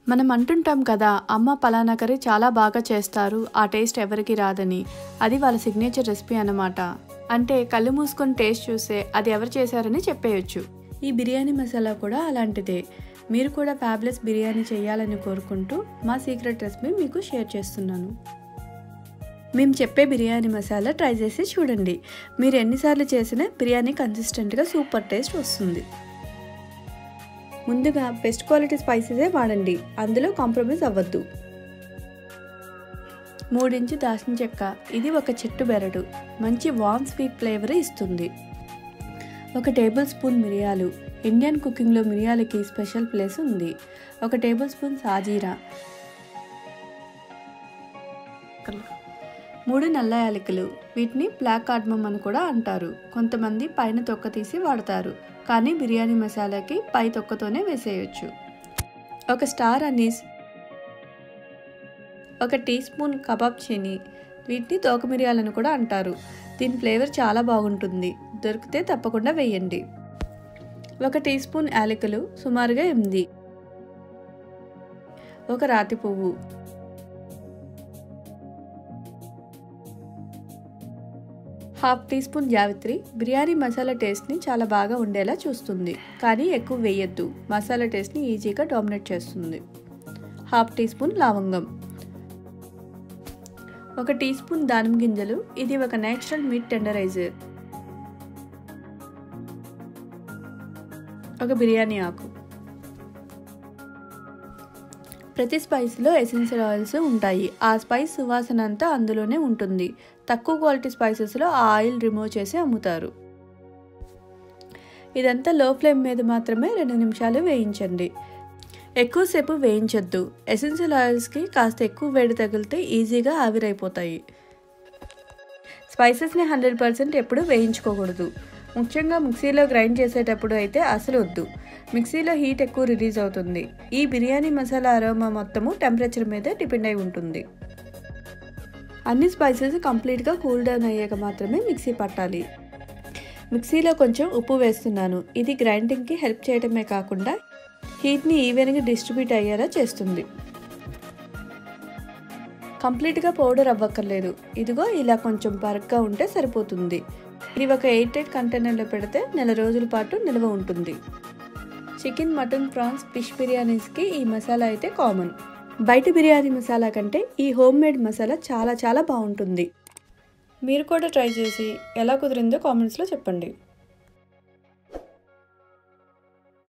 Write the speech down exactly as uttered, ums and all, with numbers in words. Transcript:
మనం అంటుంటాం కదా, అమ్మ పలానా కర్రీ చాలా బాగా చేస్తారు, ఆ టేస్ట్ ఎవరికి రాదని. అది వాళ్ళ సిగ్నేచర్ రెసిపీ అన్నమాట. అంటే కళ్ళు మూసుకొని టేస్ట్ చూస్తే అది ఎవరు చేశారని చెప్పేయచ్చు. ఈ బిర్యానీ మసాలా కూడా అలాంటిదే. మీరు కూడా ఫ్యాబ్లెస్ బిర్యానీ చేయాలని కోరుకుంటూ మా సీక్రెట్ రెసిపీ మీకు షేర్ చేస్తున్నాను. మేము చెప్పే బిర్యానీ మసాలా ట్రై చేసి చూడండి. మీరు ఎన్నిసార్లు చేసినా బిర్యానీ కన్సిస్టెంట్గా సూపర్ టేస్ట్ వస్తుంది. ముందుగా బెస్ట్ క్వాలిటీ స్పైసెసే వాడండి, అందులో కాంప్రమైజ్ అవ్వద్దు. మూడించు దాల్చిన చెక్క, ఇది ఒక చెట్టు బెరడు, మంచి వామ్ స్వీట్ ఫ్లేవర్ ఇస్తుంది. ఒక టేబుల్ స్పూన్ మిరియాలు, ఇండియన్ కుకింగ్లో మిరియాలకి స్పెషల్ ప్లేస్ ఉంది. ఒక టేబుల్ స్పూన్ సాజీరా, మూడు నల్ల యాలకులు, వీటిని బ్లాక్ కార్డమమ్ అని కూడా అంటారు. కొంతమంది పైన తొక్క తీసి వాడతారు, కానీ బిర్యానీ మసాలాకి పై తొక్కతోనే వేసేయచ్చు. ఒక స్టార్ అనీస్, ఒక టీ స్పూన్ కబాబ్ చీని, వీటిని తోక మిరియాలని కూడా అంటారు. దీని ఫ్లేవర్ చాలా బాగుంటుంది, దొరికితే తప్పకుండా వేయండి. ఒక టీ స్పూన్ యాలకులు, సుమారుగా ఎనిమిది. ఒక రాతి పువ్వు, హాఫ్ టీ స్పూన్ జావిత్రి. బిర్యానీ మసాలా టేస్ట్ని చాలా బాగా ఉండేలా చూస్తుంది, కానీ ఎక్కువ వేయద్దు, మసాలా టేస్ట్ని ఈజీగా డామినేట్ చేస్తుంది. హాఫ్ టీ స్పూన్ లవంగం, ఒక టీ స్పూన్ దానిమ్మ గింజలు, ఇది ఒక నేచురల్ మీట్ టెండరైజర్. ఒక బిర్యానీ ఆకు. ప్రతి స్పైస్లో ఎసెన్షియల్ ఆయిల్స్ ఉంటాయి, ఆ స్పైస్ సువాసన అంతా అందులోనే ఉంటుంది. తక్కువ క్వాలిటీ స్పైసెస్లో ఆ ఆయిల్ రిమూవ్ చేసి అమ్ముతారు. ఇదంతా లో ఫ్లేమ్ మీద మాత్రమే రెండు నిమిషాలు వేయించండి, ఎక్కువసేపు వేయించొద్దు. ఎసెన్షియల్ ఆయిల్స్కి కాస్త ఎక్కువ వేడి తగిలితే ఈజీగా ఆవిరైపోతాయి. స్పైసెస్ని హండ్రెడ్ పర్సెంట్ ఎప్పుడు వేయించుకోకూడదు, ముఖ్యంగా మిక్సీలో గ్రైండ్ చేసేటప్పుడు అయితే అసలు వద్దు. మిక్సీలో హీట్ ఎక్కువ రిలీజ్ అవుతుంది. ఈ బిర్యానీ మసాలా అరోమా మొత్తము టెంపరేచర్ మీదే డిపెండ్ అయి ఉంటుంది. అన్ని స్పైసెస్ కంప్లీట్గా కూల్ డౌన్ అయ్యాక మాత్రమే మిక్సీ పట్టాలి. మిక్సీలో కొంచెం ఉప్పు వేస్తున్నాను, ఇది గ్రైండింగ్కి హెల్ప్ చేయడమే కాకుండా హీట్ని ఈవెన్గా డిస్ట్రిబ్యూట్ అయ్యేలా చేస్తుంది. కంప్లీట్గా పౌడర్ అవ్వక్కర్లేదు, ఇదిగో ఇలా కొంచెం బరక్గా ఉంటే సరిపోతుంది. ఇది ఒక ఎయిట్ ఎయిట్ కంటైనర్లో పెడితే నెల రోజుల పాటు నిల్వ ఉంటుంది. చికెన్, మటన్, ప్రాన్స్, ఫిష్ బిర్యానీస్కి ఈ మసాలా అయితే కామన్. బయట బిర్యానీ మసాలా కంటే ఈ హోమ్ మేడ్ మసాలా చాలా చాలా బాగుంటుంది. మీరు కూడా ట్రై చేసి ఎలా కుదిరిందో కామెంట్స్లో చెప్పండి.